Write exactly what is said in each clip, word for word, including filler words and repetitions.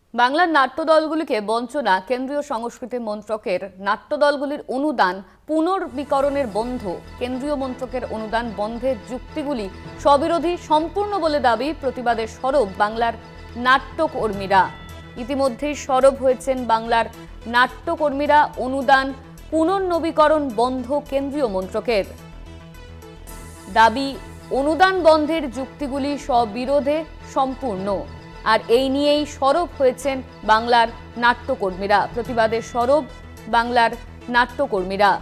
বাংলার নাট্যদলগুলিকে বঞ্চনা, কেন্দ্রীয় সংস্কৃতি মন্ত্রকের নাট্যদলগুলির অনুদান পুনর্বিকরণের বন্ধ, কেন্দ্রীয় মন্ত্রকের অনুদান বন্ধের যুক্তিগুলি স্ববিরোধী সম্পূর্ণ বলে দাবি, প্রতিবাদের সরব বাংলার নাট্যকর্মীরা। ইতিমধ্যেই সরব হয়েছেন বাংলার নাট্যকর্মীরা। অনুদান পুনর্নবীকরণ বন্ধ কেন্দ্রীয় মন্ত্রকের দাবি, অনুদান বন্ধের যুক্তিগুলি স্ববিরোধে সম্পূর্ণ। আর এই নিয়েই সরব হয়েছেন বাংলার নাট্যকর্মীরা। প্রতিবাদের সরব বাংলার নাট্যকর্মীরা।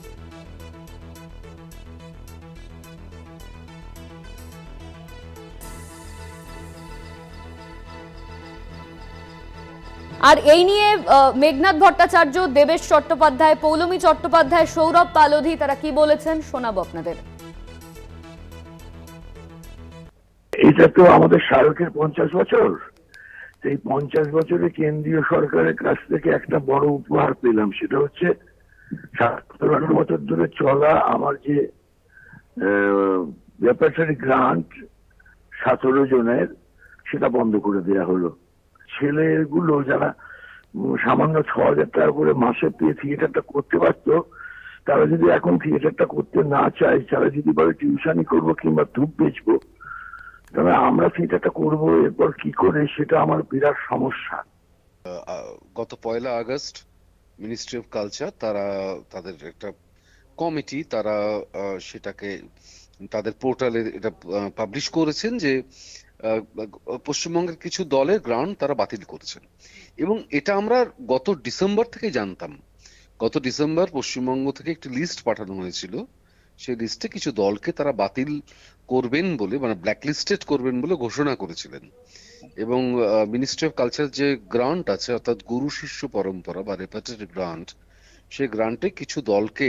আর এই নিয়ে মেঘনাদ ভট্টাচার্য, দেবেশ চট্টোপাধ্যায়, পৌলমী চট্টোপাধ্যায়, সৌরভ পালোধি তারা কি বলেছেন শোনাবো আপনাদের। এটা তো আমাদের শাহরুখের পঞ্চাশ বছর। এই পঞ্চাশ বছরে কেন্দ্রীয় সরকারের কাছ থেকে একটা বড় উপহার পেলাম, সেটা হচ্ছে সতেরো বছর ধরে চলা আমার যে রেপার্টরি গ্রান্ট সতেরো জনের, সেটা বন্ধ করে দেওয়া হলো। ছেলেগুলো যারা সামান্য ছ হাজার টাকা করে মাসে পেয়ে থিয়েটারটা করতে পারতো, তারা যদি এখন থিয়েটারটা করতে না চায়, তারা যদি বলে টিউশনই করবো কিংবা ধূপ বেচবো, তবে আমরা থিয়েটারটা করবো এরপর কি করে, সেটা আমার বিরাট সমস্যা। গত পয়লা আগস্ট মিনিস্ট্রি অফ কালচার তারা তাদের একটা কমিটি তারা সেটাকে তাদের পোর্টালে এটা পাবলিশ করেছেন যে পশ্চিমবঙ্গের কিছু দলের গ্রান্ট তারা বাতিল করেছেন। এবং এটা আমরা গত ডিসেম্বর থেকে জানতাম। গত ডিসেম্বর পশ্চিমবঙ্গ থেকে একটি লিস্ট পাঠানো হয়েছিল, সেই লিস্টে কিছু দলকে তারা বাতিল করবেন বলে, মানে ব্ল্যাকলিস্টেড করবেন বলে ঘোষণা করেছিলেন। এবং মিনিস্ট্রি অফ কালচার যে গ্রান্ট আছে, অর্থাৎ গুরু শিষ্য পরম্পরা বা রেপার্টরি গ্রান্ট, সেই গ্রান্টে কিছু দলকে,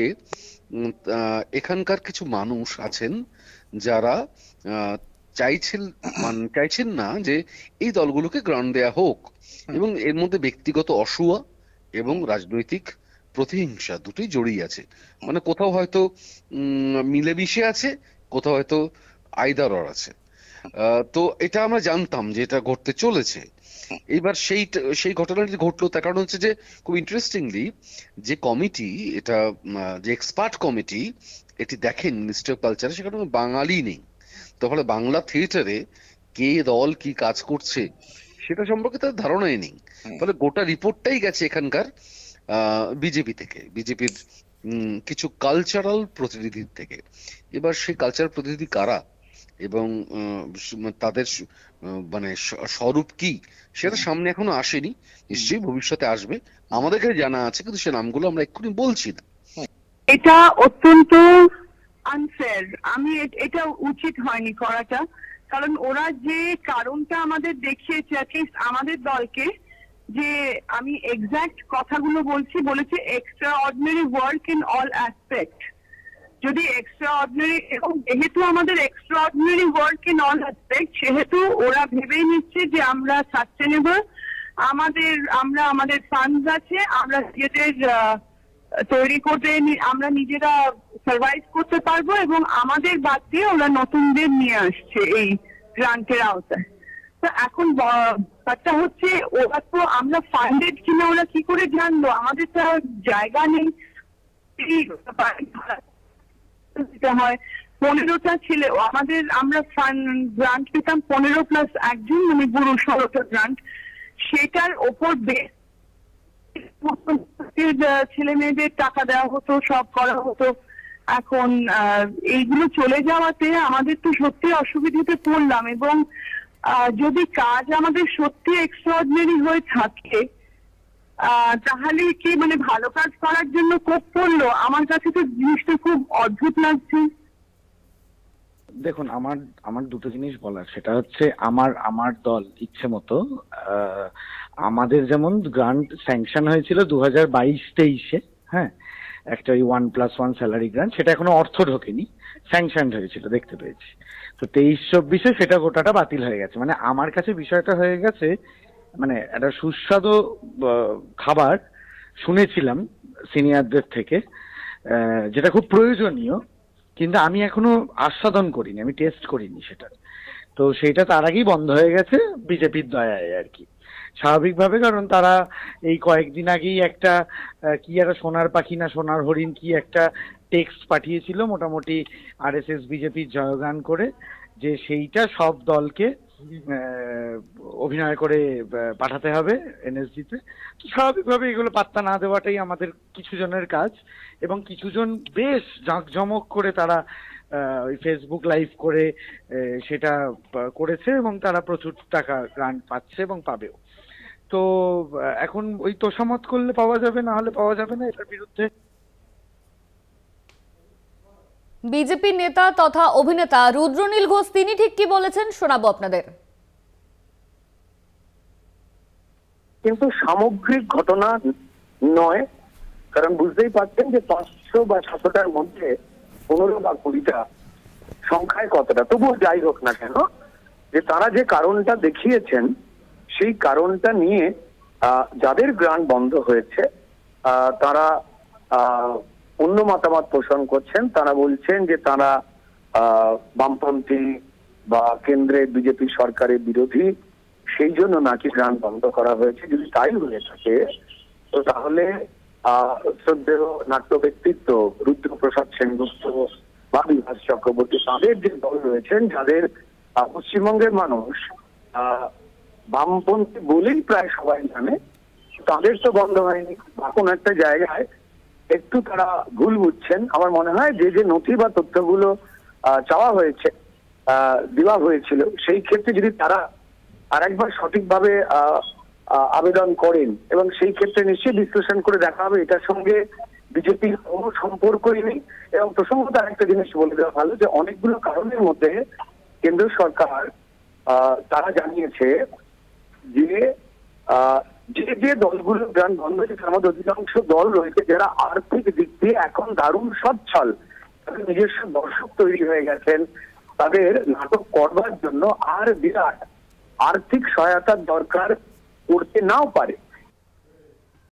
এখানকার কিছু মানুষ আছেন যারা চাইছেন চাইছেন না যে এই দলগুলোকে গ্রান্ট দেয়া হোক, এবং এর মধ্যে ব্যক্তিগত অসুয়া এবং রাজনৈতিক প্রতিহিংসা দুটোই জড়িয়ে আছে। মানে কোথাও হয়তো উম মিলেমিশে আছে, কোথাও হয়তো আইদারর আছে। তো এটা আমরা জানতাম যে এটা ঘটতে চলেছে। এইবার সেই সেই ঘটনাটি ঘটলো, তার কারণ হচ্ছে যে খুব ইন্টারেস্টিংলি যে কমিটি, এটা যে এক্সপার্ট কমিটি এটি দেখেন মিনিস্ট্রি অফ কালচারে, সেখানে বাঙালি নেই। তাহলে বাংলা থিয়েটারে কে দল কি কাজ করছে সেটা সম্পর্কে তার ধারণাই নেই। ফলে গোটা রিপোর্টটাই গেছে এখানকার আহ বিজেপি থেকে, বিজেপির কিছু কালচারাল প্রতিনিধির থেকে। এবার সেই কালচারাল প্রতিনিধি কারা এবং তাদের মানে স্বরূপ কি, সেটা সামনে এখনো আসেনি। নিশ্চয়ই ভবিষ্যতে আসবে, আমাদের কাছে জানা আছে, কিন্তু সে নামগুলো আমরা এক্ষুনি বলছি না। এটা অত্যন্ত আনফেয়ার। আমি এটা উচিত হয়নি করাটা, কারণ ওরা যে কারণটা আমাদের দেখিয়েছে, অ্যাটলিস্ট আমাদের দলকে, যে আমি এক্সাক্ট কথাগুলো বলছি, বলেছে extraordinary work in all aspect. যদি এক্সট্রা অর্ডিনারি, এবং যেহেতু আমাদের extraordinary work in all aspect, সেহেতু ওরা ভেবেই নিচ্ছে যে আমরা সাস্টেনেবল, আমাদের আমরা আমাদের ফান্ডস আছে, আমরা নিজেদের তৈরি করতে, আমরা নিজেরা সার্ভাইভ করতে পারবো, এবং আমাদের বাদ দিয়ে ওরা নতুনদের নিয়ে আসছে এই গ্রান্টের আওতায়। তো এখন ব্যাপারটা হচ্ছে, ওরা তো আমরা ফান্ডেড কিনা ওরা কি করে জানলো? আমাদের তো জায়গা নেই। হয় পনেরোটা ছেলে আমাদের, আমরা গ্রান্ট পেতাম পনেরো প্লাস একজন, মানে পুরো ষোলোটা গ্রান্ট। সেটার ওপর বেশ ছেলে মেয়েদের টাকা দেওয়া হতো, সব করা হতো। এখন এইগুলো চলে যাওয়াতে আমাদের তো সত্যি অসুবিধাতে পড়লাম। এবং যদি কাজ আমাদের সত্যি এক্সট্রাঅর্ডিনারি হয়ে থাকে, তাহলে কি মানে ভালো কাজ করার জন্য কোপ পড়লো? আমার কাছে তো জিনিসটা খুব অদ্ভুত লাগছে। দেখুন, আমার আমার দুটো জিনিস বলার, সেটা হচ্ছে আমার আমার দল ইচ্ছে মতো, আমাদের যেমন গ্রান্ট স্যাংশন হয়েছিল দু হাজার বাইশ তেইশে, হ্যাঁ, একটা ওই one plus one salary grant, সেটা এখনো অর্থ ঢোকেনি, স্যাংশন হয়েছিল, দেখতে পেয়েছি। তো তেইশ চব্বিশে সেটা গোটাটা বাতিল হয়ে গেছে। মানে আমার কাছে বিষয়টা হয়ে গেছে, মানে একটা সুস্বাদু খাবার শুনেছিলাম সিনিয়রদের থেকে, যেটা খুব প্রয়োজনীয়, কিন্তু আমি এখনো আস্বাদন করিনি, আমি টেস্ট করিনি সেটা। তো সেটা তার আগেই বন্ধ হয়ে গেছে বিজেপির দয়ায় আর কি। স্বাভাবিকভাবে, কারণ তারা এই কয়েকদিন আগেই একটা কি একটা সোনার পাখি না সোনার হরিণ কি একটা টেক্সট পাঠিয়েছিল মোটামুটি আরএসএস বিজেপির জয়গান করে, যে সেইটা সব দলকে অভিনয় করে পাঠাতে হবে এনএসজিতে। তো স্বাভাবিকভাবে এগুলো পাত্তা না দেওয়াটাই আমাদের কিছু জনের কাজ, এবং কিছুজন বেশ জাঁকজমক করে তারা ওই ফেসবুক লাইভ করে সেটা করেছে, এবং তারা প্রচুর টাকা গ্রান্ট পাচ্ছে এবং পাবেও। তো এখন ওই তোষামত করলে পাওয়া যাবে, না হলে পাওয়া যাবে না। এটার বিরুদ্ধে বিজেপি নেতা তথা অভিনেতা রুদ্রনীল ঘোষ তিনি ঠিক কি বলেছেন শোনাবো আপনাদের। কিন্তু সামগ্রিক ঘটনা নয়, কারণ বুঝতেই পারছেন যে পাঁচশো বা সাতশোটার মধ্যে পনেরো বা কুড়িটা সংখ্যায় কতটা, তবুও যাই হোক না কেন, যে তারা যে কারণটা দেখিয়েছেন সেই কারণটা নিয়ে যাদের গ্রান্ট বন্ধ হয়েছে তারা অন্য মতামত পোষণ করছেন। তারা বলছেন যে তারা বামপন্থী বা কেন্দ্রের বিজেপি সরকারের বিরোধী, সেই জন্য নাকি গ্রান্ট বন্ধ করা হয়েছে। যদি তাই হয়ে থাকে তো তাহলে আহ শ্রদ্ধেয় নাট্য ব্যক্তিত্ব রুদ্রপ্রসাদ সেনগুপ্ত বা বিভাস চক্রবর্তী তাদের যে দল রয়েছেন, যাদের পশ্চিমবঙ্গের মানুষ আহ বামপন্থী বলেই প্রায় সবাই জানে, তাদের তো বন্ধ হয়নি। বা কোনো একটা জায়গায় একটু তারা ভুল বুঝছেন। আমার মনে হয় যে যে নথি বা তথ্যগুলো চাওয়া হয়েছে আহ দেওয়া হয়েছিল, সেই ক্ষেত্রে যদি তারা আরেকবার সঠিকভাবে আহ আবেদন করেন, এবং সেই ক্ষেত্রে নিশ্চয়ই বিশ্লেষণ করে দেখা হবে এটার সঙ্গে বিজেপির কোনো সম্পর্কই নেই। এবং প্রসঙ্গত আরেকটা জিনিস বলে দেওয়া ভালো, যে অনেকগুলো কারণের মধ্যে কেন্দ্র সরকার আহ তারা জানিয়েছে যে আহ যে যে দলগুলো গ্রান্ট বন্ধ হয়েছে তার মধ্যে অধিকাংশ দল রয়েছে যারা আর্থিক দিক দিয়ে এখন দারুণ সচ্ছল, তাদের নিজস্ব দর্শক তৈরি হয়ে গেছেন, তাদের নাটক করবার জন্য আর বিরাট আর্থিক সহায়তার দরকার করতে নাও পারে।